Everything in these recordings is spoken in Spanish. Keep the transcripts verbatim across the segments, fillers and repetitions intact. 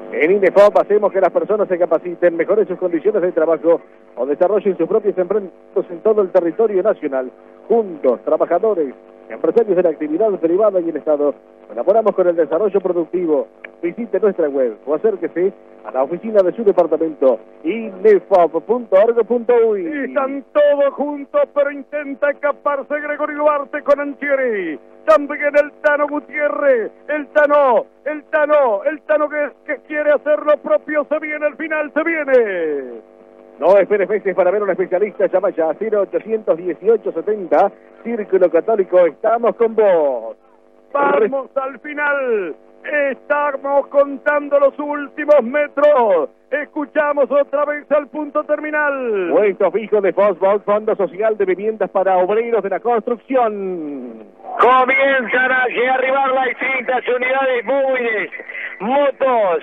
En INDEFOP hacemos que las personas se capaciten, mejoren sus condiciones de trabajo o desarrollen sus propios emprendimientos en todo el territorio nacional. Juntos, trabajadores, empresarios de la actividad privada y el Estado, colaboramos con el desarrollo productivo. Visite nuestra web o acérquese a la oficina de su departamento indefop punto org punto uy. Están todos juntos, pero intenta escaparse Gregorio Duarte con Anchieri. También el Tano Gutiérrez, el Tano, el Tano, el Tano que, que quiere hacer lo propio, se viene al final, se viene. No esperes meses para ver a un especialista, llama ya a cero ochocientos dieciocho setenta, Círculo Católico, estamos con vos. Vamos al final, estamos contando los últimos metros. Escuchamos otra vez al punto terminal. Puesto fijo de Fosbox, Fondo Social de Viviendas para Obreros de la Construcción. Comienzan a arribar las distintas unidades móviles, motos,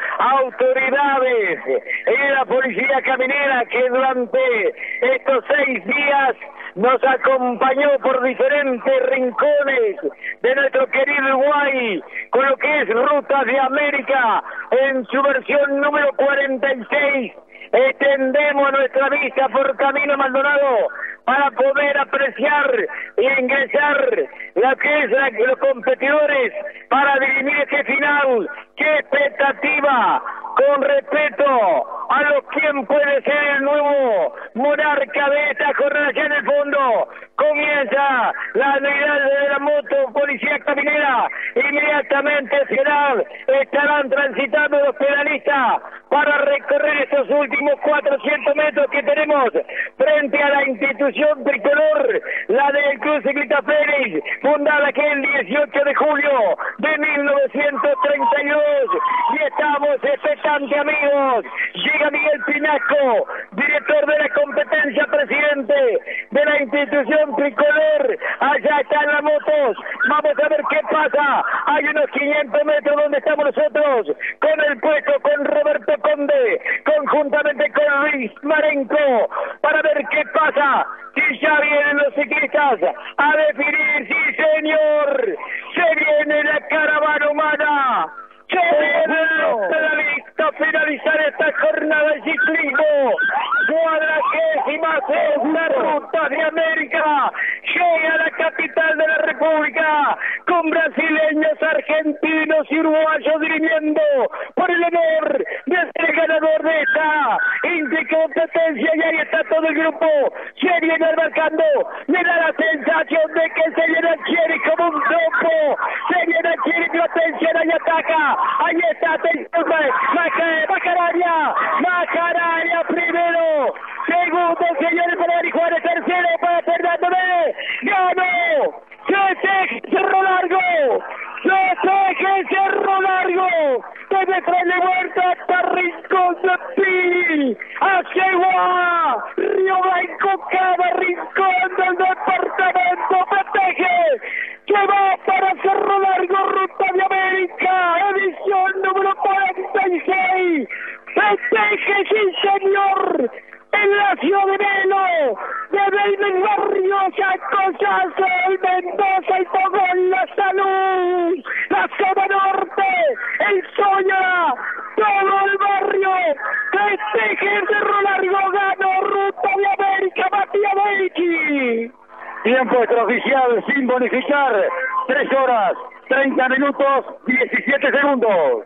autoridades y la policía caminera que durante estos seis días nos acompañó por diferentes rincones de nuestro querido Uruguay con lo que es Rutas de América en su versión número cuarenta y seis. Extendemos nuestra vista por Camino Maldonado para poder apreciar e ingresar lo que es la, los competidores para dirimir este final. ¡Qué expectativa! Con respeto a lo quien puede ser el nuevo monarca de esta jornada. Ya en el fondo comienza la unidad de la moto policía caminera. Inmediatamente serán, estarán transitando los pedalistas para recorrer estos últimos cuatrocientos metros que tenemos frente a la institución tricolor, la del Club Ciclista Fénix, fundada aquí el dieciocho de julio de mil novecientos treinta y dos. Y estamos expectantes, amigos. Llega Miguel Pinasco, director de la competencia, presidente de la institución tricolor. Allá están las motos. Vamos a ver qué pasa. Hay unos quinientos metros donde estamos nosotros, con el puesto, con Roberto Conde, conjuntamente con Luis Marenco, para ver qué pasa. Si ya vienen los ciclistas a definir, sí señor, se viene la caravana humana. ¡Se viene la lista finalizar esta jornada de ciclismo! Cuadragésima sexta Ruta de América llega a la capital de la República con brasileños, argentinos y uruguayos dirimiendo por el honor de ser el ganador de esta intercompetencia. Y ahí está todo el grupo, se viene abarcando, me da la sensación de que se viene Anchieri como un trompo, se viene Anchieri, atención, ahí ataca. Ahí está, atención, Macaraña, Macaraña primero, segundo, señores, para Marijuana, tercero para Fernando B. ¡Ganó! ¡Se teje Cerro Largo! ¡Se teje Cerro Largo! Desde Frele Huerta hasta Rincón de Pi, hacia Iguá, Río Blanco, cada rincón del departamento Peteje, que va para Cerro Largo, Ruta de América, edición número cuarenta y seis. Peteje, sí señor, en la ciudad de Melo, desde el barrio Chacosazo, el Mendoza y Fogón, la Salud, la zona norte, el Soña, todo el barrio, Peteje, Cerro Largo, ganó Ruta de América, Matías Belchi. Tiempo extraoficial sin bonificar, tres horas, treinta minutos, diecisiete segundos.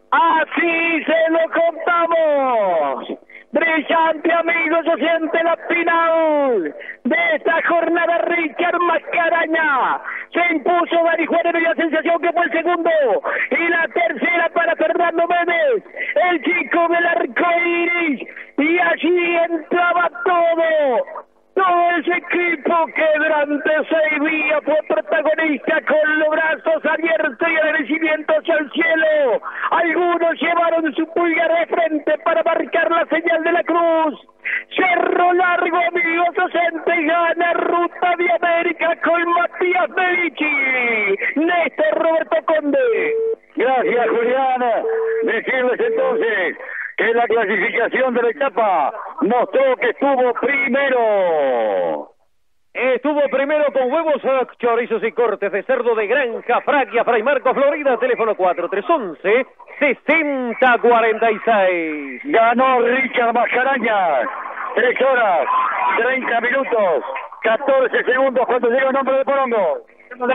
Así se lo contamos. Brillante, amigos, se siente la final de esta jornada. Richard Mascaraña se impuso, Marijuana, y la sensación que fue el segundo, y la tercera para Fernando Méndez, el chico del arco iris, y allí entraba todo. Todo ese equipo que durante seis días fue protagonista con los brazos abiertos y agradecimiento hacia el cielo. Algunos llevaron su pulgar de frente para marcar la señal de la cruz. Cerro Largo, amigos, sesenta y gana Ruta de América con Matías Medici. Néstor Roberto Conde. Gracias, Julián. Decirles entonces que la clasificación de la etapa mostró que estuvo primero Estuvo primero con huevos, chorizos y cortes de cerdo de granja, Fragia, Fray Marcos, Florida, teléfono cuatro tres once, sesenta cuarenta y seis. Ganó Richard Mascarañas, tres horas, treinta minutos, catorce segundos cuando llega el nombre de Porongo. ¿No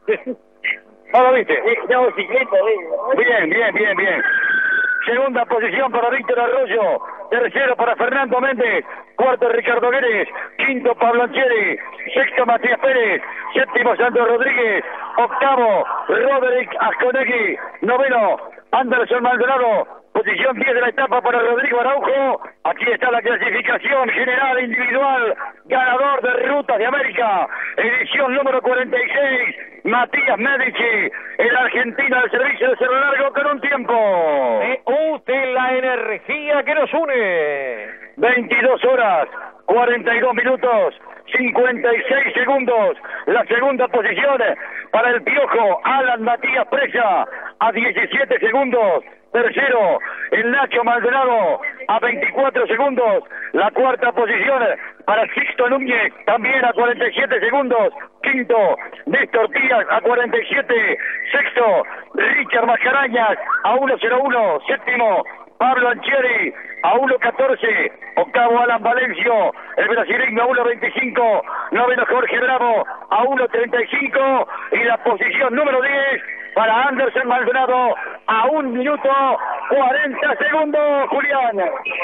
lo viste? Bien, bien, bien, bien. Segunda posición para Víctor Arroyo, tercero para Fernando Méndez, cuarto Ricardo Guedes, quinto Pablo Anchieri, sexto Matías Pérez, séptimo Sandro Rodríguez, octavo Roderick Asconegui, noveno Anderson Maldonado, posición diez de la etapa para Rodrigo Araujo. Aquí está la clasificación general individual, ganador de Rutas de América, edición número cuarenta y seis, Matías Medici, el argentino del servicio de Cerro Largo con un tiempo. Me use la energía que nos une. veintidós horas, cuarenta y dos minutos, cincuenta y seis segundos. La segunda posición para el Piojo, Alan Matías Presa, a diecisiete segundos. Tercero, el Nacho Maldonado, a veinticuatro segundos. La cuarta posición para Sixto Núñez, también a cuarenta y siete segundos. Quinto, Néstor Díaz, a cuarenta y siete. Sexto, Richard Mascarañas, a uno cero uno. Séptimo, Pablo Anchieri, a uno catorce. Octavo, Alan Valencio, el brasileño, a uno veinticinco. Noveno, Jorge Bravo, a uno treinta y cinco. Y la posición número diez para Anderson Maldonado, a un minuto cuarenta segundos, Julián.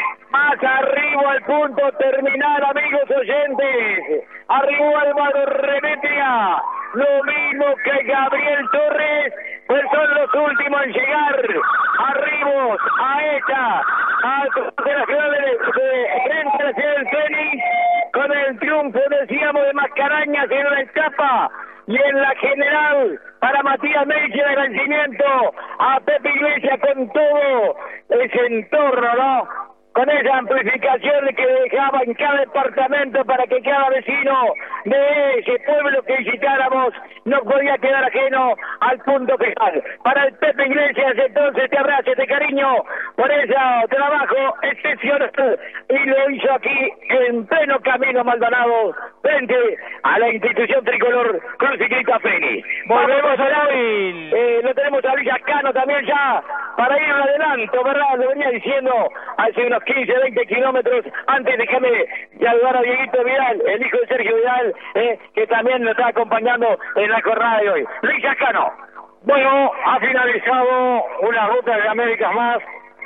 Más arriba al punto terminal, amigos oyentes. Arriba Álvaro Remetia, lo mismo que Gabriel Torres, pues son los últimos en llegar. Arribos, a esta, a la ciudad de, de, frente a la ciudad del Fénix, con el triunfo, decíamos, de Mascarañas en la etapa. Y en la general, para Matías Medici, de agradecimiento a Pepe Iglesias con todo ese entorno, ¿no? Con esa amplificación que dejaba en cada departamento para que cada vecino de ese pueblo que visitáramos no podía quedar ajeno al punto final. Para el Pepe Iglesias, entonces, te abrazo, te cariño por ese trabajo excepcional, y lo hizo aquí en pleno camino Maldonado, frente a la institución tricolor Cruz Ciclista Feni. Volvemos a David, eh, lo tenemos a Luis Ascano también ya, para ir adelante, ¿verdad? Lo venía diciendo hace unos quince, veinte kilómetros. Antes déjame saludar a Dieguito Vidal, el hijo de Sergio Vidal, eh, que también nos está acompañando en la jornada de hoy. Luis Ascano. Bueno, ha finalizado una ruta de Américas más.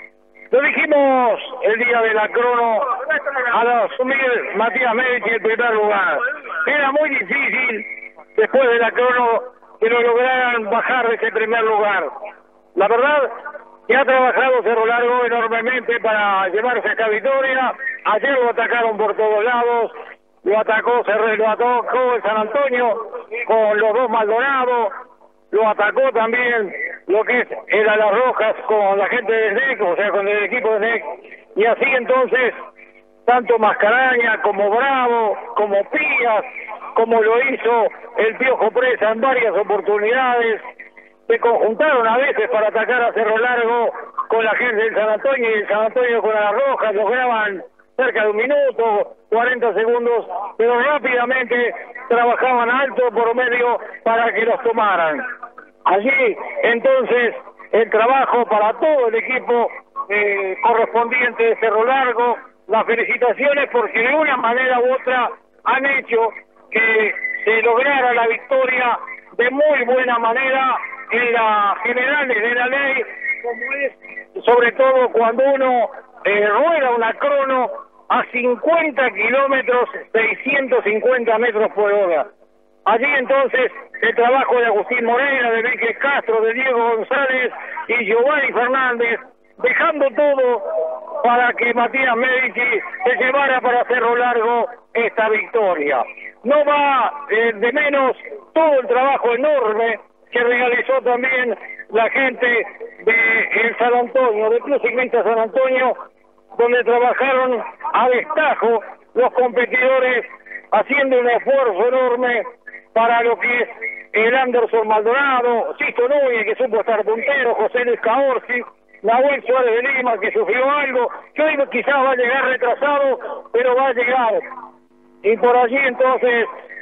Lo dijimos el día de la crono, al asumir Matías Medici el primer lugar. Era muy difícil, después de la crono, que lo lograran bajar de ese primer lugar. La verdad que ha trabajado Cerro Largo enormemente para llevarse a esta victoria. Ayer lo atacaron por todos lados, lo atacó Cerro, lo atacó el San Antonio con los dos Maldonado, lo atacó también lo que es el Alas Rojas con la gente de S N E C, o sea, con el equipo de S N E C, y así entonces, tanto Mascaraña como Bravo, como Pías, como lo hizo el Piojo Presa en varias oportunidades, se conjuntaron a veces para atacar a Cerro Largo con la gente del San Antonio, y el San Antonio con Alas Rojas, lograban cerca de un minuto, cuarenta segundos, pero rápidamente trabajaban alto por medio para que los tomaran. Allí, entonces, el trabajo para todo el equipo eh, correspondiente de Cerro Largo, las felicitaciones porque de una manera u otra han hecho que se lograra la victoria de muy buena manera en las generales de la ley, como es sobre todo cuando uno eh, rueda una crono a cincuenta kilómetros, seiscientos cincuenta metros por hora. Allí entonces el trabajo de Agustín Morena, de Víquez Castro, de Diego González y Giovanni Fernández, dejando todo para que Matías Medici se llevara para Cerro Largo esta victoria. No va eh, de menos todo el trabajo enorme que realizó también la gente de el San Antonio, del Club Ciclista San Antonio, donde trabajaron a destajo los competidores haciendo un esfuerzo enorme para lo que es el Anderson Maldonado, Sisto Núñez, que supo estar puntero, José Luis Caorsi, Nahuel Suárez de Lima, que sufrió algo, que hoy quizás va a llegar retrasado, pero va a llegar. Y por allí entonces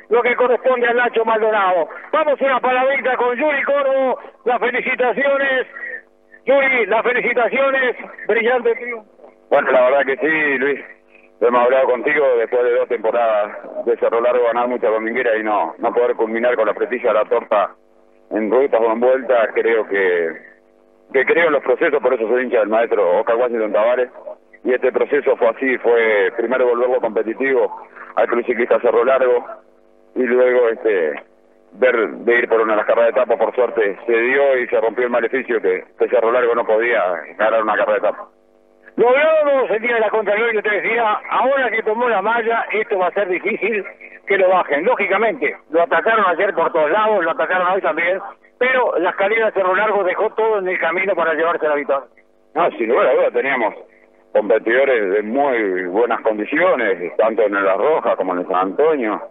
lo que corresponde al Nacho Maldonado. Vamos a una palabrita con Yuri Corvo, las felicitaciones, Yuri, las felicitaciones, brillante triunfo. Bueno, la verdad que sí, Luis, hemos hablado contigo después de dos temporadas de Cerro Largo, ganar mucha dominguera y no, no poder culminar con la frutilla de la torta en rutas o en vueltas. Creo que, que creo en los procesos, por eso soy hincha del maestro Oscar Washington Tavares, y este proceso fue así, fue primero volverlo competitivo al Club Ciclista Cerro Largo, y luego este ver de ir por una de las carreras de etapa. Por suerte se dio y se rompió el maleficio que, que Cerro Largo no podía ganar una carrera de etapa. Lo hablábamos el día de la Contralor, que te decía, ahora que tomó la malla, esto va a ser difícil que lo bajen. Lógicamente, lo atacaron ayer por todos lados, lo atacaron hoy también, pero la escalera de Cerro Largo dejó todo en el camino para llevarse la victoria. No, sin lugar a dudas teníamos competidores de muy buenas condiciones, tanto en La Roja como en el San Antonio.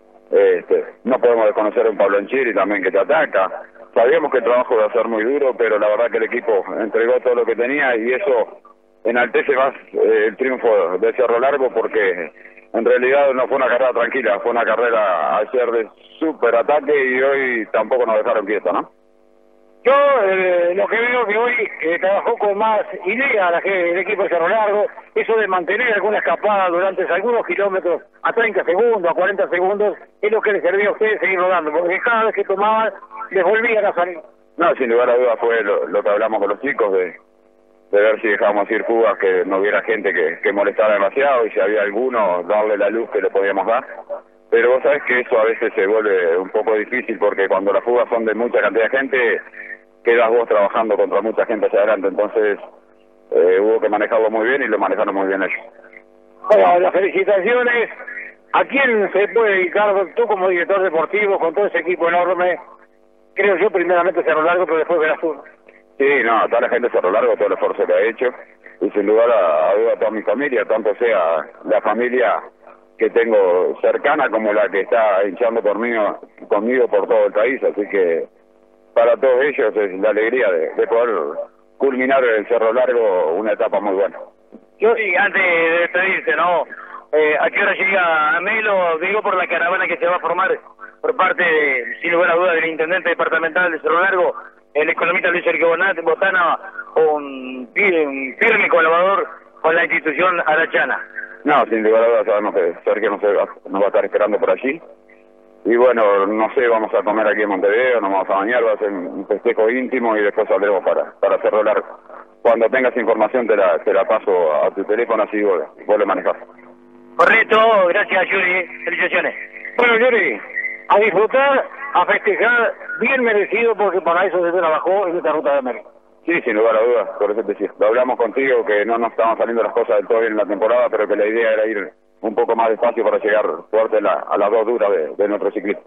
Este, no podemos desconocer a un Pablo Anchiri también que te ataca. Sabíamos que el trabajo iba a ser muy duro, pero la verdad que el equipo entregó todo lo que tenía y eso enaltece más eh, el triunfo de Cerro Largo, porque en realidad no fue una carrera tranquila, fue una carrera ayer de súper ataque y hoy tampoco nos dejaron quietos, ¿no? Yo eh, lo que veo que hoy eh, trabajó con más idea la, el equipo de Cerro Largo, eso de mantener alguna escapada durante algunos kilómetros a treinta segundos, a cuarenta segundos, es lo que les servía a ustedes seguir rodando, porque cada vez que tomaban les volvían a salir. No, sin lugar a dudas fue lo, lo que hablamos con los chicos, de, de ver si dejábamos ir fugas, que no hubiera gente que, que molestara demasiado, y si había alguno, darle la luz que le podíamos dar. Pero vos sabés que eso a veces se vuelve un poco difícil, porque cuando las fugas son de mucha cantidad de gente, quedas vos trabajando contra mucha gente hacia adelante. Entonces eh, hubo que manejarlo muy bien y lo manejaron muy bien ellos. Bueno, las felicitaciones. ¿A quién se puede dedicar tú como director deportivo con todo ese equipo enorme? Creo yo primeramente Cerro Largo, pero después Verazur. Sí, no, a toda la gente de Cerro Largo, todo el esfuerzo que ha hecho, y sin lugar a, a duda a toda mi familia, tanto sea la familia que tengo cercana como la que está hinchando por mí, conmigo por todo el país. Así que para todos ellos es la alegría de, de poder culminar en Cerro Largo una etapa muy buena. Yo, y antes de despedirse, ¿no? Eh, ¿A qué hora llega Melo? Digo, por la caravana que se va a formar por parte, de, sin lugar a dudas, del intendente departamental de Cerro Largo, el economista Luis Sergio Botana, un, un firme colaborador con la institución arachana. No, sin lugar a dudas sabemos que Sergio nos va, nos va a estar esperando por allí. Y bueno, no sé, vamos a comer aquí en Montevideo, nos vamos a bañar, va a ser un festejo íntimo y después saldremos para, para Cerro Largo. Cuando tengas información te la, te la paso a tu teléfono, así vos, vos le manejás. Correcto, gracias Yuri, felicitaciones. Bueno Yuri, a disfrutar, a festejar, bien merecido, porque para eso se trabajó en esta ruta de América. Sí, sin lugar a dudas, por eso te decía, lo hablamos contigo, que no nos estaban saliendo las cosas del todo bien en la temporada, pero que la idea era ir un poco más despacio para llegar fuerte a, la, a las dos duras de, de nuestro ciclismo.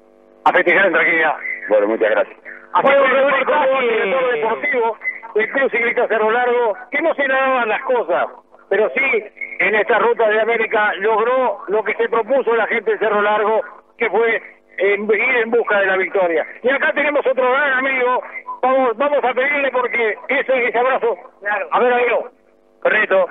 A festejar en tranquilidad. Bueno, muchas gracias. A festejar el director deportivo del Club Ciclista Cerro Largo, que no se le daban las cosas, pero sí, en esta ruta de América logró lo que se propuso la gente de Cerro Largo, que fue en, ir en busca de la victoria. Y acá tenemos otro gran amigo, vamos vamos a pedirle porque ese, ese abrazo. Claro. A ver, amigo. Correcto.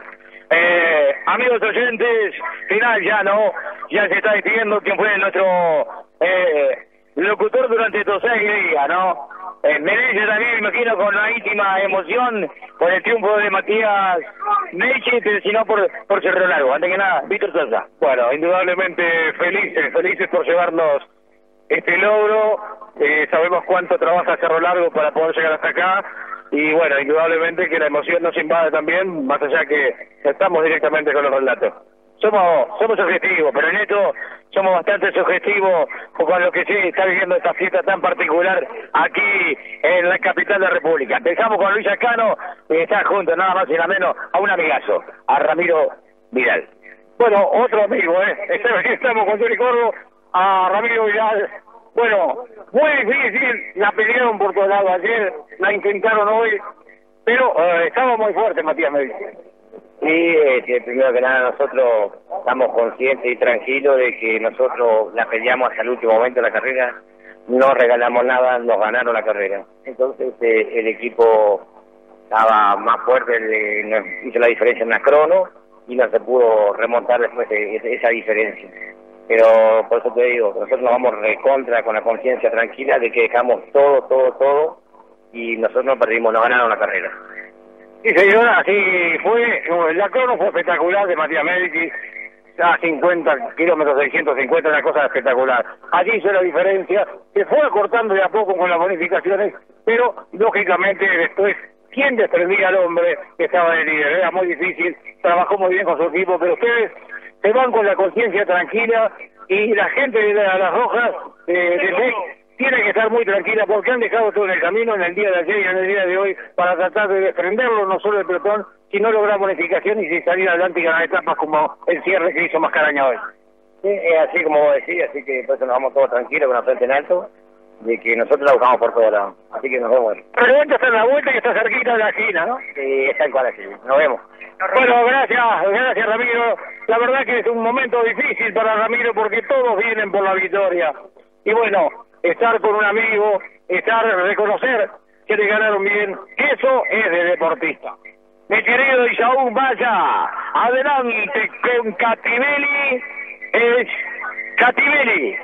Eh, amigos oyentes, final ya, ¿no? Ya se está despidiendo quien fue nuestro eh, locutor durante estos seis días, ¿no? Eh, merece también, me imagino, con la íntima emoción por el triunfo de Matías Neche, sino por, por Cerro Largo. Antes que nada, Víctor Sosa. Bueno, indudablemente felices, felices por llevarnos este logro. Eh, sabemos cuánto trabaja Cerro Largo para poder llegar hasta acá. Y bueno, indudablemente que la emoción nos invade también, más allá que estamos directamente con los relatos. Somos somos objetivos, pero en esto somos bastante subjetivos con lo que se está viviendo esta fiesta tan particular aquí en la capital de la República. Empezamos con Luis Acano y está junto, nada más y nada menos, a un amigazo, a Ramiro Vidal. Bueno, otro amigo, ¿eh? Estamos con Yuri Corvo, a Ramiro Vidal. Bueno, muy difícil, la pelearon por todos lados ayer, la intentaron hoy, pero eh, estaba muy fuerte, Matías, me dice. Sí, eh, que primero que nada nosotros estamos conscientes y tranquilos de que nosotros la peleamos hasta el último momento de la carrera, no regalamos nada, nos ganaron la carrera. Entonces eh, el equipo estaba más fuerte, le, nos hizo la diferencia en la crono y no se pudo remontar después de esa, esa diferencia. Pero por eso te digo, nosotros nos vamos recontra con la conciencia tranquila de que dejamos todo, todo, todo y nosotros no perdimos, no ganaron la carrera. Sí, señora, así fue. La crono fue espectacular de Matías Medici, a cincuenta kilómetros, seiscientos cincuenta, una cosa espectacular. Allí hizo la diferencia, se fue acortando de a poco con las bonificaciones, pero lógicamente después, ¿quién desprendía al hombre que estaba de líder? Era muy difícil, trabajó muy bien con su equipo, pero ustedes se van con la conciencia tranquila y la gente de la- las Rojas eh, de Mex tiene que estar muy tranquila porque han dejado todo en el camino en el día de ayer y en el día de hoy para tratar de desprenderlo no solo del pelotón, sino lograr bonificación y salir adelante y ganar etapas como el cierre que hizo Mascaraña hoy. Sí, es así como vos decís, así que por eso nos vamos todos tranquilos con la frente en alto, de que nosotros la buscamos por todos lados. Así que nos vemos. Revuelta está en la vuelta y está cerquita de la esquina, ¿no? Sí, es tal cual así. Nos vemos. Bueno, gracias, gracias Ramiro. La verdad que es un momento difícil para Ramiro porque todos vienen por la victoria. Y bueno, estar con un amigo, estar, reconocer que le ganaron bien, eso es de deportista. Mi querido Isaú, vaya, adelante con Cativelli, es Cativelli.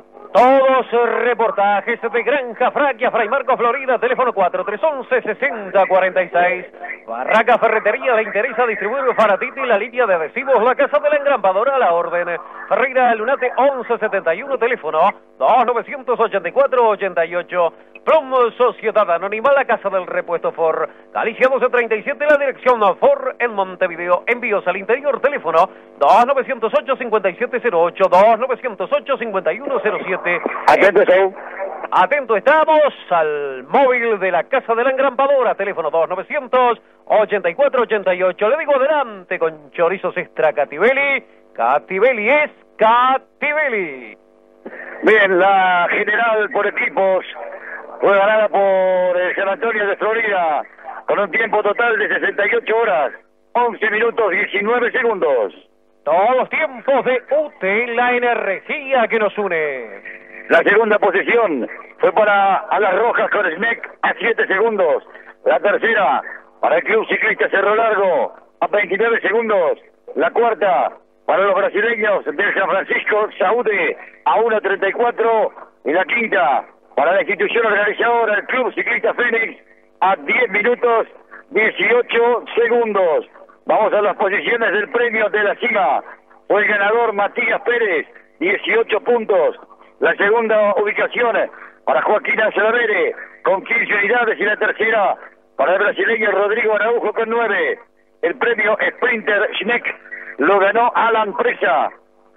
Todos reportajes de Granja Fraquia, Fray Marcos, Florida, teléfono cuatro tres once, sesenta cuarenta y seis. Barraca Ferretería, le interesa distribuir Faratiti, la línea de adhesivos, la casa de la engrampadora a la orden. Ferreira Lunate once setenta y uno, teléfono dos novecientos ochenta y cuatro ochenta y ocho. Plum Sociedad Anónima, la casa del repuesto Ford. Galicia doce treinta y siete, la dirección Ford en Montevideo. Envíos al interior, teléfono dos novecientos ocho, cincuenta y siete cero ocho, dos novecientos ocho, cincuenta y uno cero siete. Atento, Isaú. Atento estamos al móvil de la Casa de la Engrampadora, teléfono dos novecientos ochenta y cuatro ochenta y ocho. Le digo adelante con chorizos extra Cativelli. Cativelli es Cativelli. Bien, la general por equipos fue ganada por el San Antonio de Florida con un tiempo total de sesenta y ocho horas, once minutos, diecinueve segundos. Todos los tiempos de U T, la energía que nos une. La segunda posición fue para Alas Rojas con Schneck a siete segundos. La tercera para el Club Ciclista Cerro Largo a veintinueve segundos. La cuarta para los brasileños del San Francisco Saúde a uno treinta y cuatro. Y la quinta para la institución organizadora, el Club Ciclista Fénix, a diez minutos, dieciocho segundos. Vamos a las posiciones del premio de la cima. Fue el ganador Matías Pérez, dieciocho puntos. La segunda ubicación para Joaquín Ancelavere con quince unidades y la tercera para el brasileño Rodrigo Araujo con nueve. El premio Sprinter Schneck lo ganó Alan Presa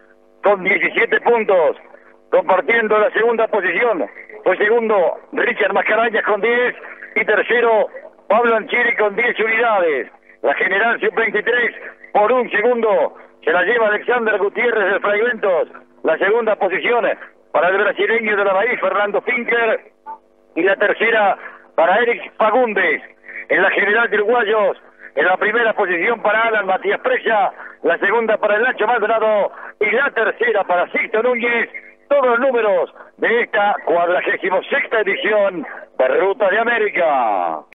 con diecisiete puntos, compartiendo la segunda posición. Fue segundo Richard Mascarañas con diez y tercero Pablo Anchiri con diez unidades. La general sub veintitrés por un segundo se la lleva Alexander Gutiérrez de Fragmentos. La segunda posición para el brasileño de la Bahía, Fernando Finker, y la tercera para Eric Fagundes. En la general de uruguayos, en la primera posición para Alan Matías Presa, la segunda para el Nacho Maldonado y la tercera para Sixto Núñez. Todos los números de esta cuadragésima sexta edición de Ruta de América.